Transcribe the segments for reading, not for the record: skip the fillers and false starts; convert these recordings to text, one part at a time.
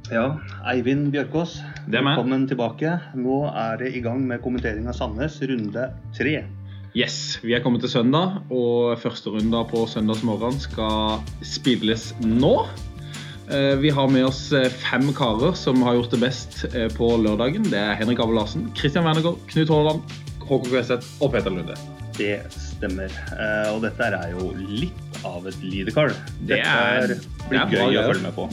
Ja, Eivind Bjørkås, Det er meg. velkommen tilbake. Nå det I gang med kommentering av Sandnes, runde 3. Yes, vi kommet til søndag, og første runde på søndagsmorgen skal spilles nå. Vi har med oss 5 karer som har gjort det best på lørdagen. Det Henrik Larsen, Vernegaard, Håland, Kveseth og Peter Lunde. Det stemmer, og dette jo litt av et lidekall. Det blir gøy å følge med på.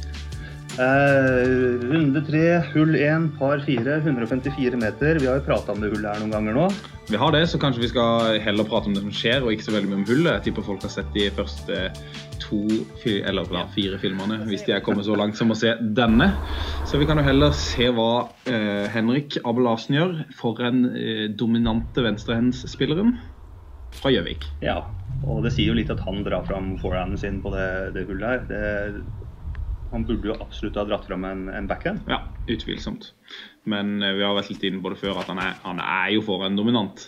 Runde 3, hull 1, par 4, 154 meter. Vi har jo pratet om det hullet her noen ganger nå. Vi har det, så kanskje vi skal heller prate om det som skjer, og ikke så veldig mye om hullet. Jeg tipper folk har sett de første 4 filmene, hvis de kommet så langt som å se denne. Så vi kan jo heller se hva Henrik Larsen gjør for en dominante venstrehendsspilleren fra Gjøvik. Ja, og det sier jo litt at han drar fram forehanden sin på det hullet her. Han burde jo absolutt ha dratt fram en backhand. Ja, utvilsomt. Men vi har vært litt inne på det før, at han jo foran dominant.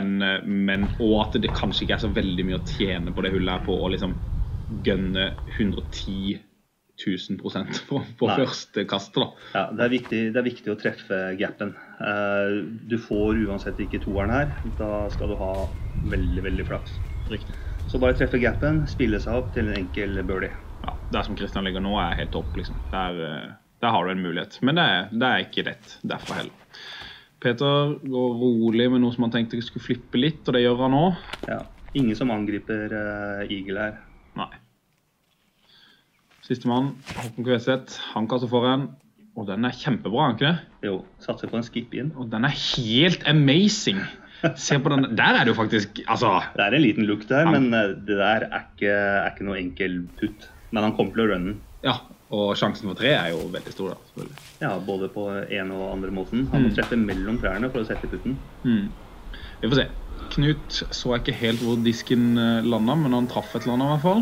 Og at det kanskje ikke så veldig mye å tjene på det hullet her på å liksom gønne 110 000% på første kastet da. Ja, det viktig å treffe gapen. Du får uansett ikke toeren her. Da skal du ha veldig, veldig flaks. Riktig. Så bare treffe gapen, spille seg opp til en enkel birdie. Ja, der som Kristian ligger nå helt topp, liksom. Der har du en mulighet. Men det ikke lett derfra heller. Peter går rolig med noe som han tenkte skulle flippe litt, og det gjør han nå. Ja, ingen som angriper Eagle her. Nei. Sistemann, Kveseth, han kasser foran, og den kjempebra, ikke det? Jo, satser på en skip inn. Og den helt amazing. Se på den, der det jo faktisk, altså... Det en liten look der, men det der ikke noe enkel putt. Men han kommer til å runne den. Ja, og sjansen for 3 jo veldig stor da, selvfølgelig. Ja, både på en og andre måten. Han må treffe mellom trærne for å sette putten. Vi får se. Knut så ikke helt hvor disken landet, men han traff et eller annet I hvert fall.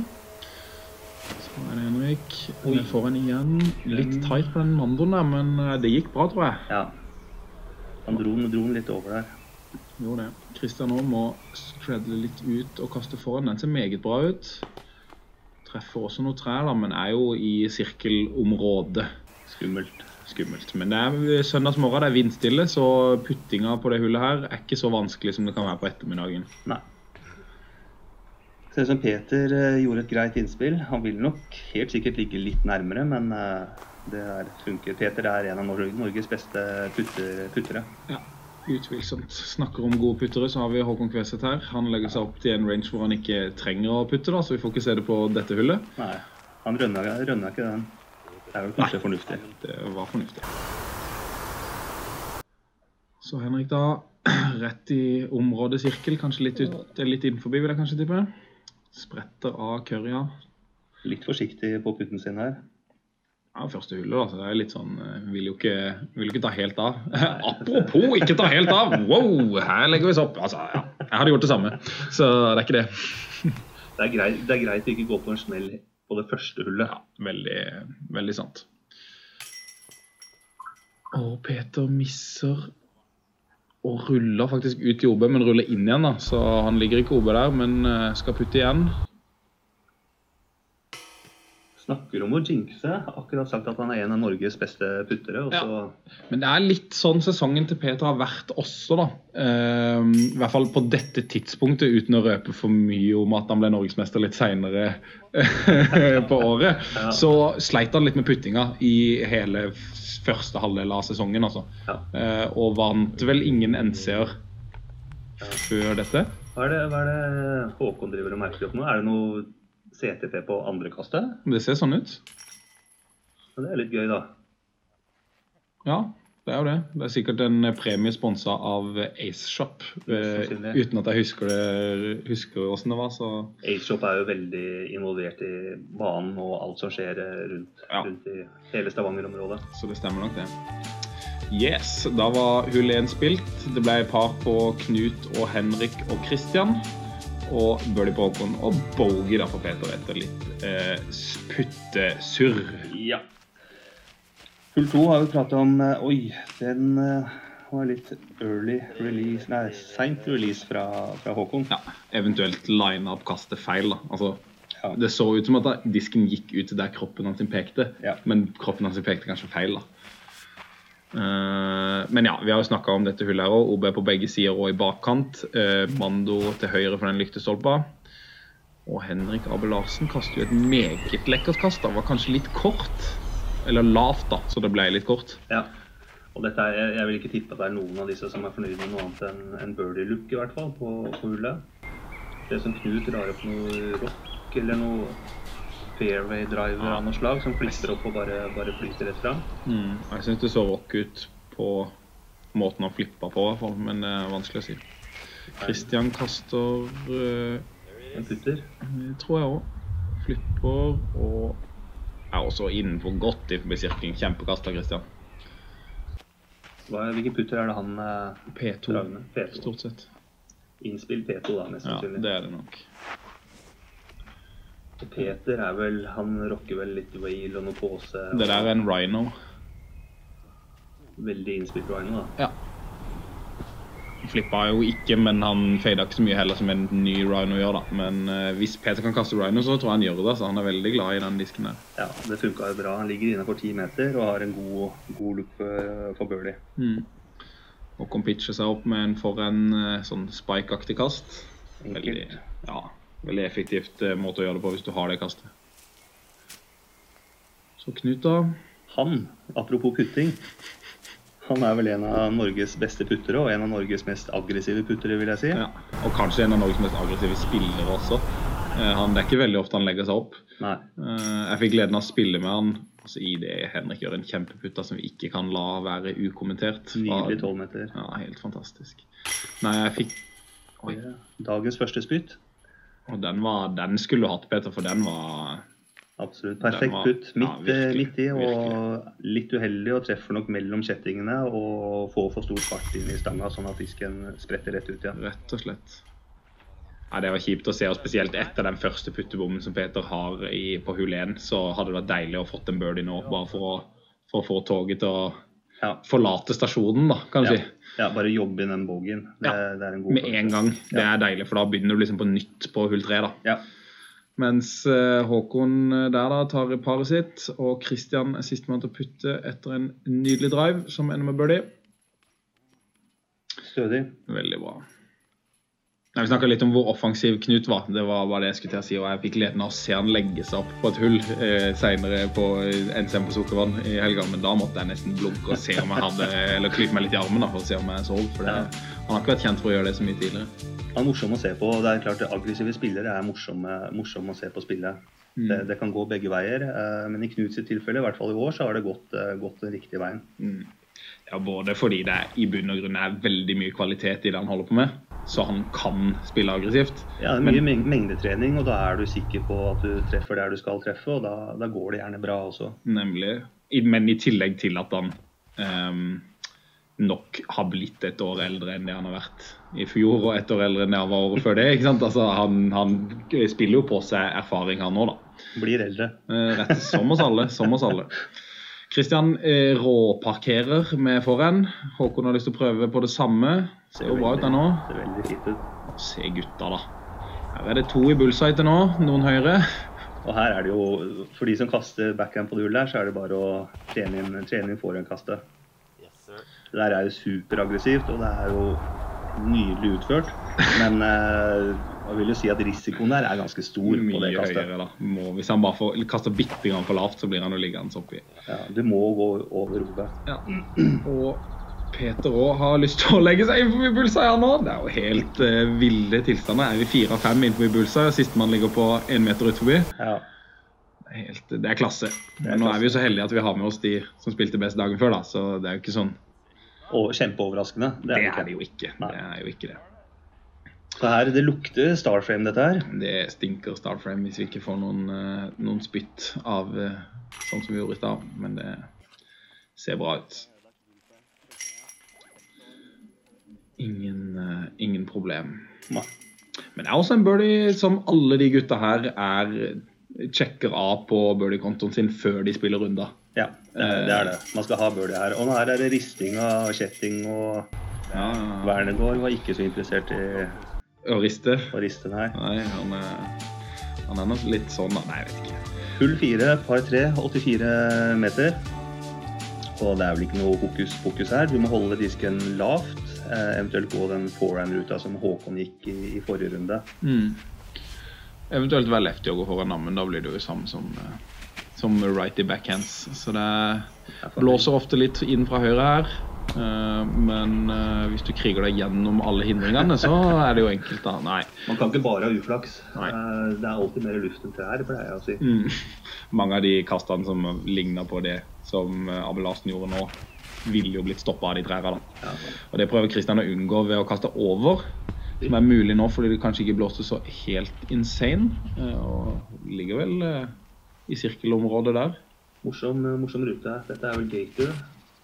Så det Henrik. Vi får en igjen. Litt tight på den mandoen der, men det gikk bra, tror jeg. Ja, han dro den litt over der. Jo det. Kristian nå må straddle litt ut og kaste foran. Den ser meget bra ut. Treffer også noen trær, men jo I sirkelområdet. Skummelt. Men det søndagsmorgen, det vindstille, så puttinga på det hullet her ikke så vanskelig som det kan være på ettermiddagen. Nei. Ser ut som Peter gjorde et greit innspill. Han vil nok helt sikkert ligge litt nærmere, men det funker. Peter en av Norges beste puttere. Ja. Utvilsomt. Snakker om gode puttere, så har vi Kveseth her. Han legger seg opp til en range hvor han ikke trenger å putte da, så vi får ikke se det på dette hullet. Nei, han rønner ikke den. Det jo kanskje fornuftig. Det var fornuftig. Så Henrik da, rett I området sirkel, kanskje litt innenfor, vil jeg kanskje tippe. Spretter av currya. Litt forsiktig på putten sin her. Ja, første hullet da, så det litt sånn, vil jo ikke ta helt av. Apropos ikke ta helt av, wow, her legger vi oss opp. Altså, ja, jeg hadde gjort det samme, så det ikke det. Det greit å ikke gå på en smell på det første hullet. Ja, veldig, veldig sant. Og Peter misser og ruller faktisk ut I OB, men ruller inn igjen da, så han ligger ikke OB der, men skal putte igjen. Snakker om å jinxe, akkurat sagt at han en av Norges beste puttere. Ja. Men det litt sånn sesongen til Peter har vært også da. I hvert fall på dette tidspunktet, uten å røpe for mye om at han ble Norgesmester litt senere på året. Ja. Så sleit han litt med puttinga I hele første halvdel av sesongen. Altså. Ja. Og vant vel ingen NC-er før dette. Hva det Håkon driver og merker opp nå? Det noe CTP på andre kastet? Det ser sånn ut. Det litt gøy da. Ja, det jo det. Det sikkert en premie sponset av Ace Shop, uten at jeg husker hvordan det var. Så. Ace Shop jo veldig involvert I banen og alt som skjer rundt I hele Stavanger-området. Så det stemmer nok det. Yes, da var hull 1 spilt. Det ble par på Knut og Henrik og Kristian. Og birdie på Håkon og bogey da for Peter etter litt puttesurr. Ja. Hull 2 har vi pratet om, den var litt sent release fra Håkon. Ja, eventuelt line-up kastet feil da, altså Det så ut som at disken gikk ut der kroppen hans pekte, men kroppen hans pekte kanskje feil da. Men ja, vi har jo snakket om dette hullet her også, OB på begge sider og i bakkant, Mando til høyre for den lyktestolpa, og Henrik Abel Larsen kastet jo et meget lekkert kast da, var kanskje litt kort, eller lavt da, så det ble litt kort. Ja, og dette jeg vil ikke tippe at det noen av disse som fornøyd med noe annet enn birdie-look i hvert fall på hullet. Det som Knut drar opp noe rock eller noe fairway-driver av noe slag som flister opp og bare flyter rett frem. Jeg synes det så rock ut på måten han flippet på i hvert fall, men det vanskelig å si. Christian kaster en putter. Tror jeg også. Flipper og også innenfor godt i forbi sirkling. Kjempekast av Christian. Hvilken putter det han P2, stort sett. Innspill P2 da, mest sannsynlig. Ja, det det nok. Og Peter han rocker vel litt whale og noe påse. Det der en rhino. Veldig innspilt rhino da. Ja. Han flippet jo ikke, men han fadet ikke så mye heller som en ny rhino gjør da. Men hvis Peter kan kaste rhino, så tror jeg han gjør det, så han veldig glad i den disken der. Ja, det funket jo bra. Han ligger innenfor 10 meter og har en god look for birdie. Og kom pitche seg opp med en sånn spike-aktig kast. Veldig effektivt måte å gjøre det på hvis du har det kastet. Så Knut da. Han, apropos putting, han vel en av Norges beste puttere og en av Norges mest aggressive puttere, vil jeg si. Ja, og kanskje en av Norges mest aggressive spillere også. Det ikke veldig ofte han legger seg opp. Nei. Jeg fikk gleden av å spille med han. Altså i det Henrik gjør en kjempeputta som vi ikke kan la være ukommentert. Nydelig 12 meter. Ja, helt fantastisk. Nei, jeg fikk... Dagens første spytt. Og den skulle du hatt, Peter, for den var... Absolutt, perfekt putt. Midt i, og litt uheldig, og treffer nok mellom kjettingene, og får for stor fart inn i stanga, sånn at disken spretter rett ut, ja. Rett og slett. Ja, det var kjipt å se, og spesielt etter den første puttebommen som Peter har på hull 1, så hadde det vært deilig å fått en birdie nå, bare for å få toget til å forlate stasjonen da, kan du si. Ja, bare jobbe inn den boggen. Det en god med en gang. Det deilig, for da begynner du liksom på nytt på hull 3 da. Ja. Mens Håkon der da tar paret sitt, og Christian siste mann til å putte etter en nydelig drive som ender med birdie. Stødig. Veldig bra. Vi snakket litt om hvor offensiv Knut var. Det var bare det jeg skulle til å si, og jeg fikk gleden av å se han legge seg opp på et hull senere på NCM på Sukkervann i helga, men da måtte jeg nesten blunke og se om jeg hadde, eller klype meg litt i armen da, for å se om jeg sov, for han har ikke vært kjent for å gjøre det så mye tidligere. Han er morsom å se på, det klart at aggressive spillere morsom å se på spillet. Det kan gå begge veier, men i Knuts tilfelle, i hvert fall i år, så har det gått den riktige veien. Ja, både fordi det i bunn og grunn veldig mye kvalitet i det han holder på med, så han kan spille aggressivt. Ja, det mye mengdetrening, og da du sikker på at du treffer der du skal treffe, og da går det gjerne bra også. Nemlig, men i tillegg til at han nok har blitt et år eldre enn det han har vært i fjor, og et år eldre enn det han var året før det, ikke sant? Altså, han spiller jo på seg erfaring han nå da. Blir eldre. Rett, som oss alle. Christian råparkerer med foran. Håkon har lyst til å prøve på det samme. Ser jo bra ut der nå. Det veldig fint ut. Se gutta da. Her det 2 i bullseye til nå, noen høyre. Og her det jo, for de som kaster backhand på det hullet her, så det bare å trene inn foran-kastet. Det der jo superaggressivt, og det jo nydelig utført. Men jeg vil jo si at risikoen der ganske stor på det kastet. Mye høyere da. Hvis han bare får kastet bitte grann for lavt, så blir han jo liggende oppi. Ja, du må gå over hodet. Ja, og Peter også har lyst til å legge seg inn forbi bullseye her nå. Det jo helt ville tilstander. Vi 4 av 5 inn forbi bullseye, og siste man ligger på 1 meter ut forbi. Ja. Det klasse. Men nå vi jo så heldige at vi har med oss de som spilte best dagen før da, så det jo ikke sånn. Og kjempeoverraskende. Det det jo ikke. Det jo ikke det. Så her, det lukter Starframe dette her. Det stinker Starframe hvis vi ikke får noen spytt av sånn som vi gjorde i stad, men det ser bra ut. Ingen problem. Nei. Men det også en birdie som alle de gutta her sjekker av på birdie-kontoen sin før de spiller runder. Ja, det det. Man skal ha birdie her. Og nå her det risting av kjetting, og Vernegaard var ikke så interessert i å riste. Nei, han Han nok litt sånn, da. Nei, jeg vet ikke. Hull 4, par 3, 84 meter. Og det vel ikke noe hokus-pokus her. Du må holde disken lavt, eventuelt gå den forehand-ruta som Håkon gikk i forrige runde. Eventuelt vel lefty å gå foran, men da blir det jo samme som righty backhands. Så det blåser ofte litt inn fra høyre her. Men hvis du kriger deg gjennom alle hindringene, så det jo enkelt da. Nei. Man kan ikke bare ha uflaks. Det alltid mer luft enn trær, pleier jeg å si. Mange av de kastene som ligner på det som Abel Larsen gjorde nå, vil jo blitt stoppet av de trærne da. Og det prøver Kristian å unngå ved å kaste over, som mulig nå fordi det kanskje ikke blåste så helt insane, og ligger vel i sirkelområdet der. Morsom rute. Dette vel Gator.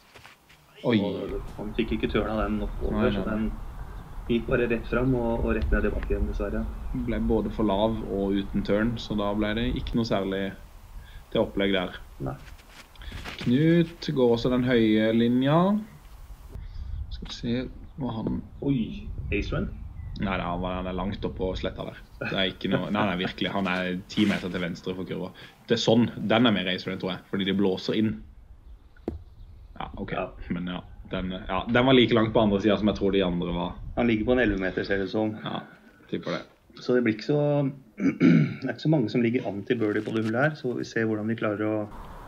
Han fikk ikke tørna den nok over, så den gikk bare rett frem og rett ned i bakken, dessverre. Ble både for lav og uten turn, så da ble det ikke noe særlig til opplegg der. Nei. Knut går også den høye linja. Skal vi se hva han... Ace run? Nei, han langt opp på sletta der. Det ikke noe... Nei, virkelig. Han 10 meter til venstre for kurva. Det sånn. Den mer ace run, tror jeg, fordi de blåser inn. Ja, ok. Men ja, den var like langt på andre siden som jeg tror de andre var. Han ligger på en 11 meter, ser det som. Ja, tipper det. Så det blir ikke så... Det ikke så mange som ligger an til birdie på det hullet her, så vi ser hvordan de klarer å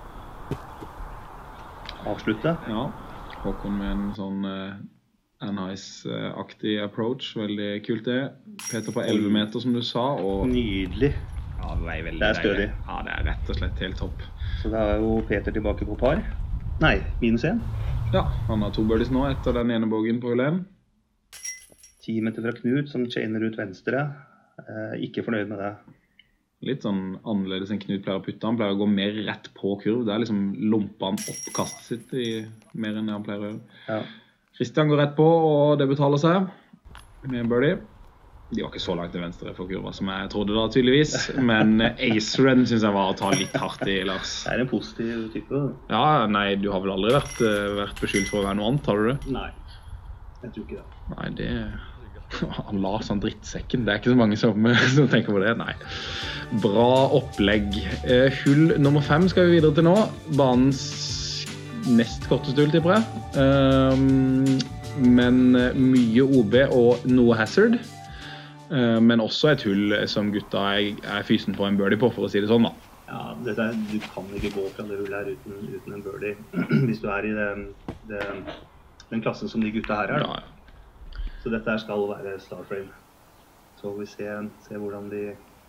avslutte. Ja, Håkon med en sånn nice-aktig approach, veldig kult det. Peter på 11 meter, som du sa, og... Nydelig. Ja, det det stødig. Ja, det rett og slett helt topp. Så da jo Peter tilbake på par. Nei, -1. Ja, han har 2 birdies nå etter den ene bogen på hull 1. 10 meter fra Knut som chainer ut venstre. Ikke fornøyd med det. Litt sånn annerledes enn Knut pleier å putte. Han pleier å gå mer rett på kurv. Det liksom lompa han opp kastet sitt mer enn det han pleier å gjøre. Ja. Kristian går rett på, og det betaler seg med birdie. De var ikke så langt til venstre for kurva som jeg trodde da, tydeligvis. Men ace run synes jeg var å ta litt hardt i, Lars. Det en positiv type. Ja, nei, du har vel aldri vært beskyldt for å være noe annet, har du det? Nei, jeg tror ikke det. Nei, det... Lars, han drittsekken. Det ikke så mange som tenker på det, nei. Bra opplegg. Hull nummer 5 skal vi videre til nå. Banens nest korteste hull, tipper jeg. Men mye OB og noe hazard. Men også et hull som gutta fysen på en birdie på, for å si det sånn da. Ja, du kan ikke gå fra det hullet her uten en birdie. Hvis du i den klassen som de gutta her da. Ja. Så dette her skal være starframe. Så vi ser hvordan de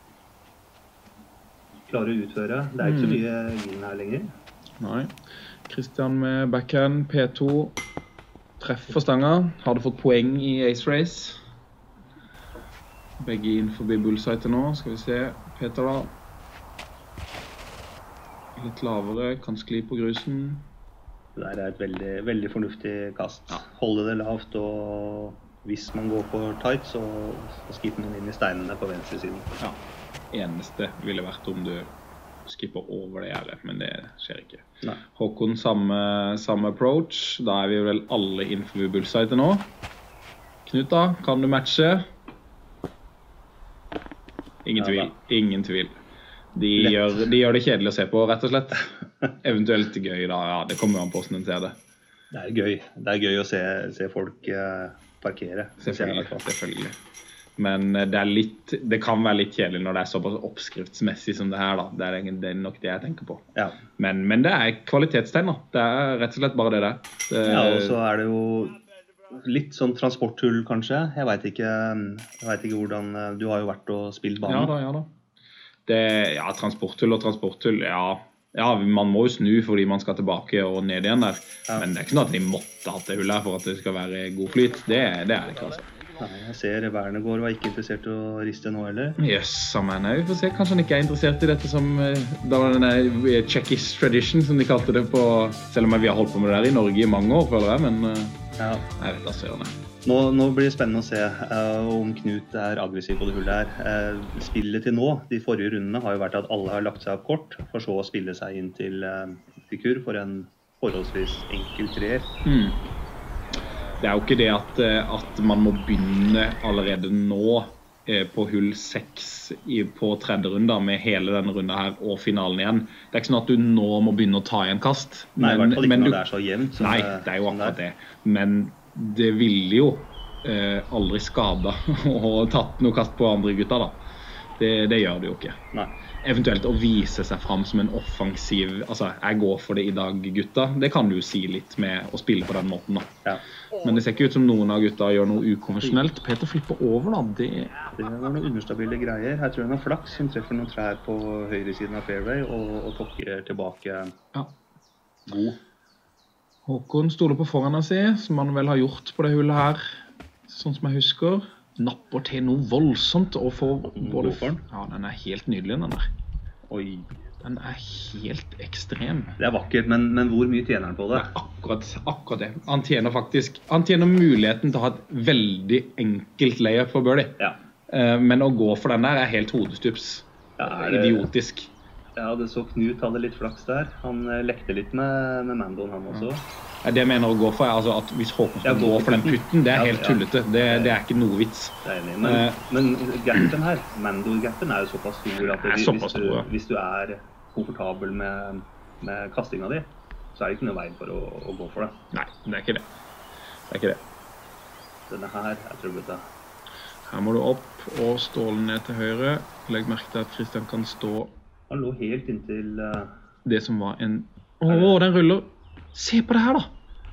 klarer å utføre. Det ikke så mye vin her lenger. Nei. Kristian med backhand, P2. Treffer stanga. Har du fått poeng i ace race? Begge inn forbi bullseye til nå. Skal vi se. Peter da. Litt lavere. Kan skli på grusen. Det et veldig, veldig fornuftig kast. Ja. Holde det lavt, og hvis man går for tight, så skipper man inn i steinene på venstre siden. Ja. Eneste ville vært om du skipper over det gjerdet, men det skjer ikke. Nei. Håkon, samme approach. Da vi vel alle innenfor bullseye til nå. Knut da, kan du matche? Ingen tvil, ingen tvil. De gjør det kjedelig å se på, rett og slett. Eventuelt gøy da, ja, det kommer jo an på hvordan en ser det. Det gøy å se folk parkere. Selvfølgelig. Men det kan være litt kjedelig når det såpass oppskriftsmessig som det her da. Det nok det jeg tenker på. Ja. Men det kvalitetstegn da. Det rett og slett bare det der. Ja, og så det jo litt sånn transporthull kanskje. Jeg vet ikke hvordan, du har jo vært og spilt banen. Ja da. Transporthull, ja, man må jo snu fordi man skal tilbake og ned igjen der. Ja. Men det ikke noe at de måtte hatt det hullet her for at det skal være god flyt. Det det ikke, altså. Nei, jeg ser Vernegaard var ikke interessert i å riste nå heller. Yes, men vi får se. Kanskje han ikke interessert i dette som denne Czechis tradition, som de kalte det på, selv om vi har holdt på med det der i Norge i mange år, føler jeg, men jeg vet da søren. Nå blir det spennende å se om Knut aggressiv på det hullet her. Spillet til nå, de forrige rundene, har jo vært at alle har lagt seg opp kort, for så å spille seg inn til kurv for en forholdsvis enkel treer. Det jo ikke det at man må begynne allerede nå på hull 6 på tredje runde med hele denne runden her og finalen igjen. Det er ikke sånn at du nå må begynne å ta igjen kast. Nei, i hvert fall ikke når det er så jevnt. Nei, det er jo akkurat det. Men det ville jo aldri skada å tatt noe kast på andre gutter da. Det gjør det jo ikke. Nei. Eventuelt å vise seg frem som en offensiv, altså jeg går for det i dag gutta, det kan du jo si litt med å spille på den måten da. Ja. Men det ser ikke ut som noen av gutta gjør noe ukonvensjonelt. Peter flipper over da, det var noen understabile greier. Her tror jeg noen flaks som treffer noen trær på høyre siden av fairway og tokker tilbake god. Håkon stoler på forhånda si, som han vel har gjort på det hullet her, sånn som jeg husker. Napper til noe voldsomt og får både... Ja, den er helt nydelig den der. Oi. Den er helt ekstrem. Det er vakkert, men hvor mye tjener han på det? Akkurat det. Han tjener muligheten til å ha et veldig enkelt layup for birdie. Ja. Men å gå for den der er helt hodestups. Idiotisk. Ja, det så Knut hadde litt flaks der. Han lekte litt med Mandon han også. Det jeg mener å gå for er altså at hvis Håkon skal gå for den putten, det er helt tullete. Det er ikke noe vits. Det er enig, men gappen her, Mandor-gappen er jo såpass stor at hvis du er komfortabel med kastinga di, så er det ikke noe vei for å gå for det. Nei, det er ikke det. Denne her er trøbbete. Her må du opp og ståle ned til høyre. Legg merke til at Christian kan stå... Han lå helt inntil... Det som var en... den ruller! Se på det her da!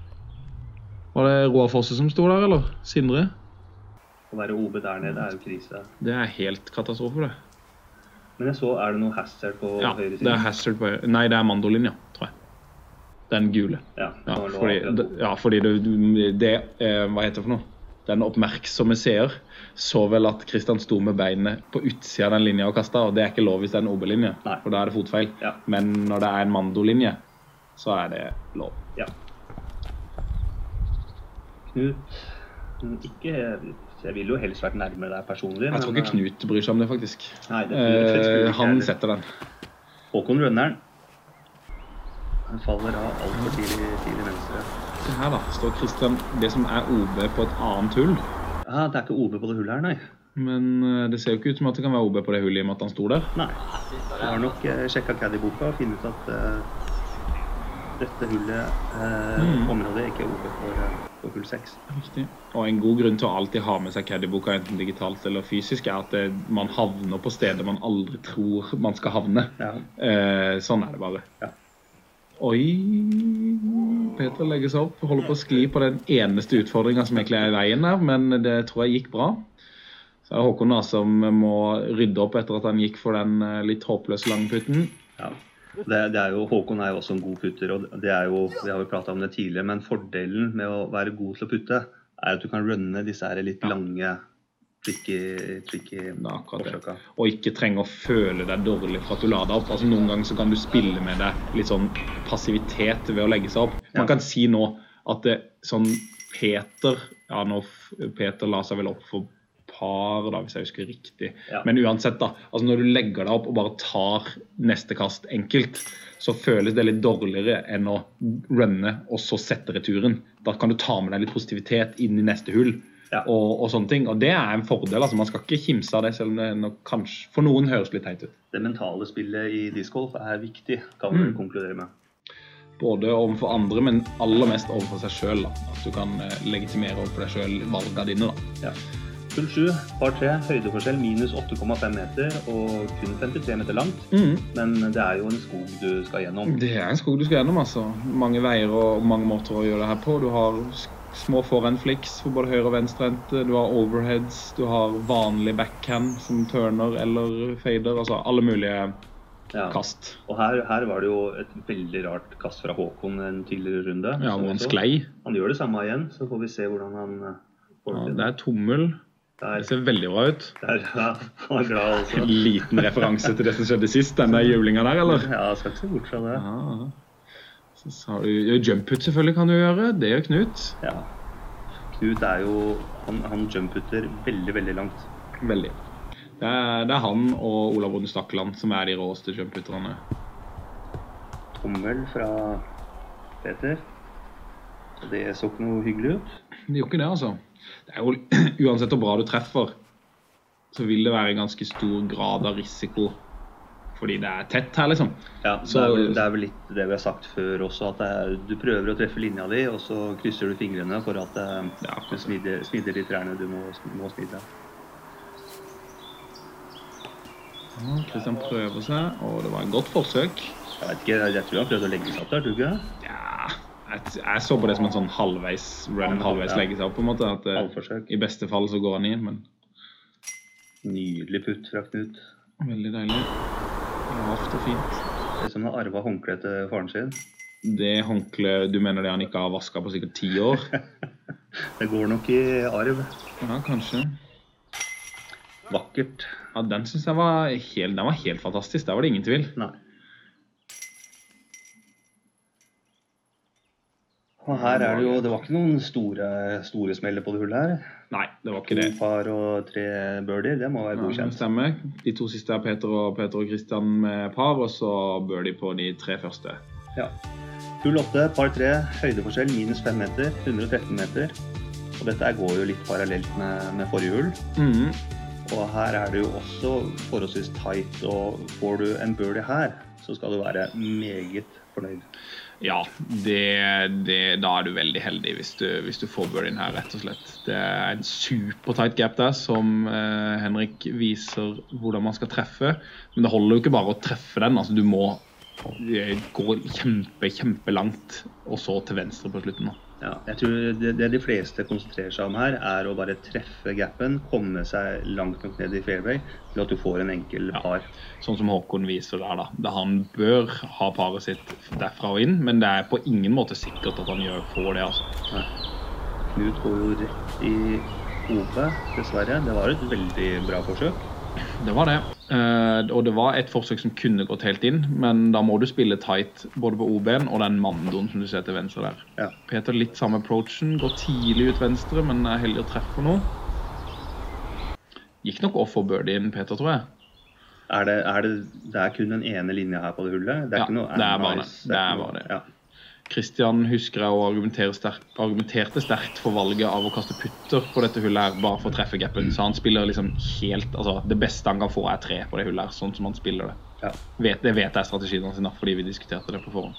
Var det Roar Fosse som stod der, eller? Sindre? Å være OB der nede er jo krise. Det er helt katastrofe, det. Men jeg så, er det noe hazard på høyre siden? Ja, det er hazard på høyre. Nei, det er mandolinja, tror jeg. Den gule. Fordi det hva heter det for noe? Den oppmerksomme seer så vel at Christian sto med beinet på utsida av den linja og kastet, og det er ikke lov hvis det er en OB-linje, for da er det fotfeil. Ja. Men når det er en mandolinje, så er det lov. Ja. Knut, ikke... Jeg vil jo helst vært nærmere deg personlig. Jeg tror ikke Knut bryr seg om det, faktisk. Nei, det han setter den. Håkon Rønneren. Han faller av alt for tidlig venstre. Se her da, står Christian, det som er OB på et annet hull. Ja, det er ikke OB på det hullet her, nei. Men det ser jo ikke ut som at det kan være OB på det hullet i og med at han sto der. Nei, jeg har nok sjekket caddy-boka og finnet ut at dette hullet området ikke er OB for hull 6. Riktig. Og en god grunn til å alltid ha med seg caddy-boka, enten digitalt eller fysisk, er at man havner på steder man aldri tror man skal havne. Ja. Sånn er det bare. Ja. Oi, Peter legger seg opp, holder på å skli på den eneste utfordringen som egentlig er i veien der, men det tror jeg gikk bra. Så er det Håkon da som må rydde opp etter at han gikk for den litt håpløse langputten. Ja. Håkon er jo også en god putter, og det er jo, vi har jo pratet om det tidligere, men fordelen med å være god til å putte er at du kan runne disse her litt lange, tricky forsøka. Og ikke trenge å føle deg dårlig for at du la deg opp. Altså noen ganger så kan du spille med deg litt sånn passivitet ved å legge seg opp. Man kan si nå at det sånn Peter la seg vel opp for par da, hvis jeg husker riktig. Ja. Men uansett da, altså når du legger deg opp og bare tar neste kast enkelt, så føles det litt dårligere enn å runne og så sette returen. Da kan du ta med deg litt positivitet inn i neste hull og sånne ting. Og det er en fordel, altså man skal ikke kimse av det, selv om det nok kanskje for noen høres litt teit ut. Det mentale spillet i discgolf er viktig, kan du konkludere med. Både overfor andre, men aller mest overfor seg selv da. At du kan legitimere overfor deg selv valgene dine da. Ja. Hull 7, par 3, høydeforskjell minus 8,5 meter og kun 53 meter langt. Men det er jo en skog du skal gjennom. Det er en skog du skal gjennom, altså. Mange veier og mange måter å gjøre det her på. Du har små forendflicks for både høyre og venstrehendte. Du har overheads, du har vanlig backhand som turner eller fader. Altså alle mulige kast. Og her var det jo et veldig rart kast fra Håkon en tidligere runde. Ja, og han sklei. Han gjør det samme igjen, så får vi se hvordan han får det til. Det er tommel. Det ser veldig bra ut. Han er glad også. En liten referanse til det som skjedde sist, den der jublinga der, eller? Ja, jeg skal ikke se bort fra det. Så har du jump-put selvfølgelig kan du gjøre, det gjør Knut. Ja, Knut er jo, han jump-putter veldig, veldig langt. Veldig. Det er han og Olav Bonde Stakkeland som er de råeste jump-putterne. Tommel fra Peter. Det så ikke noe hyggelig ut. Det gjør ikke det, altså. Det er jo uansett hvor bra du treffer, så vil det være en ganske stor grad av risiko, fordi det tett her liksom. Ja, så, det vel litt det vi har sagt før også, at du prøver å treffe linja di, og så krysser du fingrene for at du smider de trærne du må smide. Kristian prøver seg, og det var en godt forsøk. Jeg vet ikke, jeg tror han prøvde å legge seg opp der, tror du ikke? Ja, jeg så på det som en sånn halvveis legge seg opp på en måte, at i beste fall så går han i, men... Nydelig putt fra Knut. Veldig deilig. Lavt og fint. Det som har arvet håndkle til faren sin. Det håndkle, du mener det han ikke har vasket på sikkert 10 år? Det går nok i arv. Ja, kanskje. Vakkert. Ja, den synes jeg var helt fantastisk. Der var det ingen tvil. Nei. Og her det jo, det var ikke noen store smeller på det hullet her. Nei, det var ikke det. 2 par og 3 birdie, det må være godkjent. Ja, stemmer. De 2 siste Peter og Kristian med par, og så birdie på de 3 første. Ja. Hull 8, par 3, høydeforskjell minus 5 meter, 113 meter. Og dette går jo litt parallelt med forrige hull. Og her det jo også forholdsvis tight, og får du en birdie her, så skal du være meget fornøyd. Ja, da du veldig heldig hvis du får birdien her, rett og slett. Det en super tight gap der, som Henrik viser hvordan man skal treffe. Men det holder jo ikke bare å treffe den, altså du må gå kjempelangt, og så til venstre på slutten. Ja, jeg tror det de fleste konsentrerer seg om her å bare treffe gapen, komme seg langt nok ned i fairway, til at du får en enkel par. Sånn som Håkon viser der da. Han bør ha paret sitt derfra og inn, men det på ingen måte sikkert at han får det, altså. Nei. Knut går jo rett i hodet, dessverre. Det var et veldig bra forsøk. Det var det, og det var et forsøk som kunne gått helt inn, men da må du spille tight både på OB-en og den mandoen som du ser til venstre der. Ja. Peter litt samme approachen, går tidlig ut venstre, men heldig å treffe noe. Gikk nok off for birdien, Peter, tror jeg. Det kun den ene linja her på det hullet? Det ikke noe det bare det. Ja. Kristian husker jeg å argumenterte sterkt for valget av å kaste putter på dette hullet her, bare for å treffe gapen. Så han spiller liksom helt, altså det beste han kan få 3 på det hullet her, sånn som han spiller det. Ja. Det vet jeg strategien hans innan, fordi vi diskuterte det på forhånd.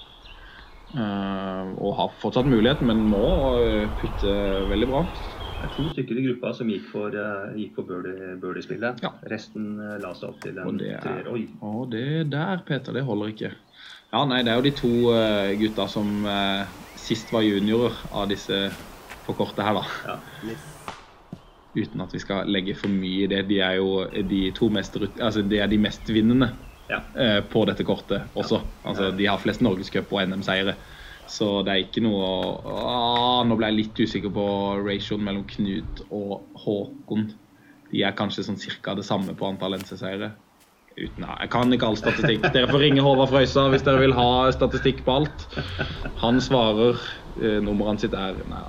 Og har fortsatt mulighet, men nå putter veldig bra. Det 2 stykker i gruppa som gikk for birdie-spillet. Ja. Resten la seg opp til en 3. Oi. Og det der, Peter, det holder ikke. Ja, nei, det jo de 2 gutta som sist var juniorer av disse på kortet her da. Ja. Uten at vi skal legge for mye i det. De jo de 2 altså de mest vinnende på dette kortet også. Altså, de har flest Norgescup og NM-seiere. Så det ikke noe nå ble jeg litt usikker på ratioen mellom Knut og Håkon. De kanskje sånn cirka det samme på antall NC-seiere. Jeg kan ikke all statistikk. Dere får ringe Håvard Frøysa hvis dere vil ha statistikk på alt. Han svarer, nummeret sitt nei.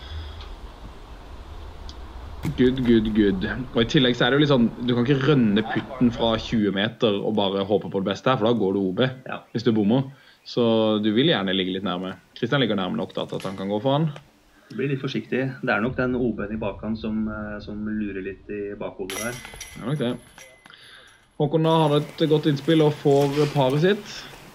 Good. Og i tillegg så det jo litt sånn, du kan ikke rønne putten fra 20 meter og bare håpe på det beste her, for da går du OB hvis du bommer. Så du vil gjerne ligge litt nærme. Kristian ligger nærme nok da til at han kan gå for han. Du blir litt forsiktig. Det nok den OB-en i bakhånd som lurer litt i bakhodet der. Det nok det. Håkon da har et godt innspill og får paret sitt.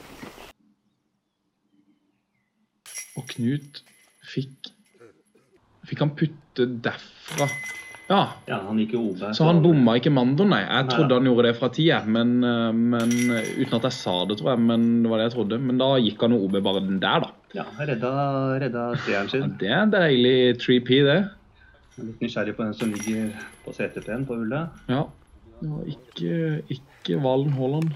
Og Knut fikk han putte derfra. Ja, han gikk i OB. Så han bomma ikke mandoen, nei. Jeg trodde han gjorde det fra 10, men uten at jeg sa det, tror jeg, men det var det jeg trodde. Men da gikk han OB bare den der, da. Ja, redda treeren sin. Ja, det deilig 3P, det. Jeg litt nysgjerrig på den som ligger på CTP-en på hullet. Ja. Det var ikke Valen Håland.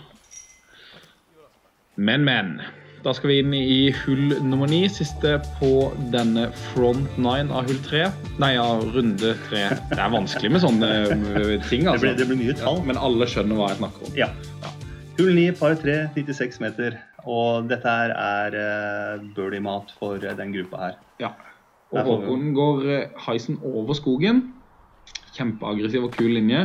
Men. Da skal vi inn i hull nummer 9, siste på denne front 9 av hull 3. Nei, runde 3. Det vanskelig med sånne ting, altså. Det blir mye tall. Men alle skjønner hva jeg snakker om. Ja. Hull 9, par 3, 96 meter. Og dette her birdie-mat for den gruppa her. Ja. Og Håkon går heisen over skogen. Kjempeaggressiv og kul linje.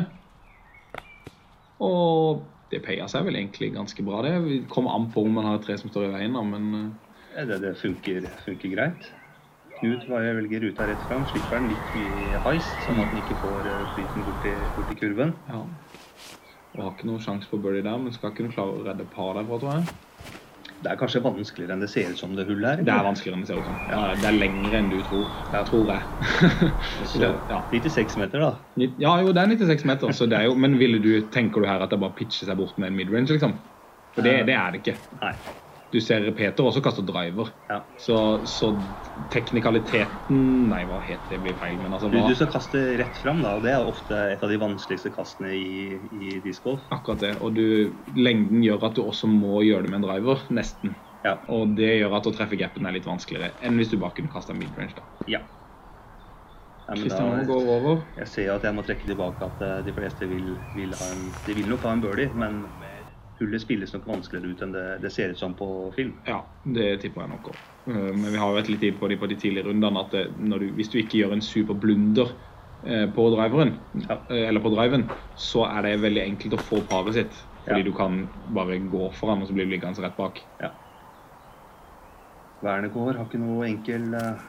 Og det peier seg vel egentlig ganske bra det. Vi kommer an på om man har 3 som står i veien, men... Det funker greit. Knut velger ruta rett fram, slipper den litt mye heist, sånn at den ikke får flyten bort i kurven. Ja. Og har ikke noen sjanse på birdie der, men skal ikke klare å redde par derfra, tror jeg. Det kanskje vanskeligere enn det ser ut som det hullet her. Det vanskeligere enn det ser ut som. Ja, det lengre enn du tror jeg. Så, 96 meter da. Ja, jo, det 96 meter, så det jo, men tenker du her at det bare pitcher seg bort med en midrange, liksom? For det det ikke. Nei. Du ser Peter også kaster driver. Ja. Så teknikaliteten, nei, hva heter det, blir feil, men altså... Du skal kaste rett fram da, og det ofte et av de vanskeligste kastene i discgolf. Akkurat det, og lengden gjør at du også må gjøre det med en driver, nesten. Ja. Og det gjør at å treffe gapen litt vanskeligere enn hvis du bare kunne kastet en midrange da. Ja. Kristian går over. Jeg ser at jeg må trekke tilbake at de fleste vil nok ha en birdie, men hullet spilles nok vanskeligere ut enn det ser ut som på film. Ja, det tipper jeg nok også. Men vi har jo vært litt tid på de tidlige rundene at hvis du ikke gjør en super blunder på driveren, eller på driven, så det veldig enkelt å få paret sitt. Fordi du kan bare gå foran, og så blir du liggende rett bak. Ja. Vernegaard har ikke noe enkel...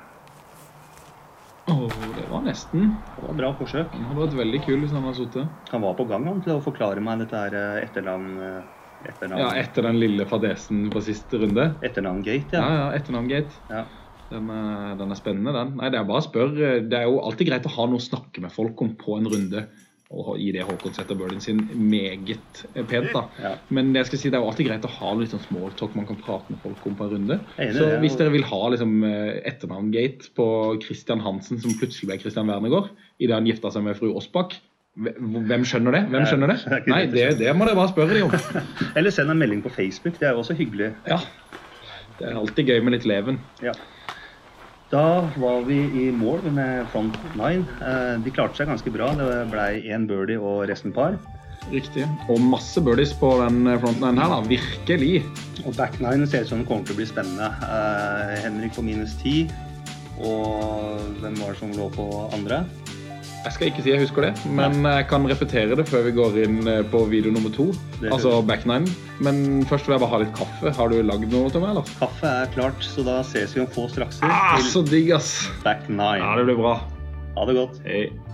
det var nesten. Det var bra forsøk. Han hadde vært veldig kul hvis han hadde suttet. Han var på gang til å forklare meg dette etternavn. Ja, etter den lille fadesen på siste runde. Etternavn-gate, ja. Etternavn-gate. Ja. Den spennende, den. Nei, det bare å spørre. Det jo alltid greit å ha noe å snakke med folk om på en runde. Og i det Håkon setter birdien sin meget pent da. Ja. Men det jeg skal si, det jo alltid greit å ha litt sånn small talk man kan prate med folk om på en runde. Så hvis dere vil ha liksom, etternavn-gate på Christian Hansen som plutselig ble Christian Vernegaard i det han giftet seg med fru Osbakk, hvem skjønner det? Hvem skjønner det? Nei, det må dere bare spørre de om. Eller send en melding på Facebook, det jo også hyggelig. Ja, det alltid gøy med litt leven. Ja. Da var vi i mål med front 9. De klarte seg ganske bra. Det ble en birdie og resten par. Riktig. Og masse birdies på den front 9 her da, virkelig. Og back 9 ser ut som det kommer til å bli spennende. Henrik på -10. Og hvem var det som lå på andre? Jeg skal ikke si jeg husker det, men jeg kan repetere det før vi går inn på video nummer 2, altså back 9. Men først vil jeg bare ha litt kaffe. Har du lagd noe til meg, eller? Kaffe klart, så da ses vi om få strakser. Så digg, ass! Back 9. Ja, det blir bra. Ha det godt. Hei.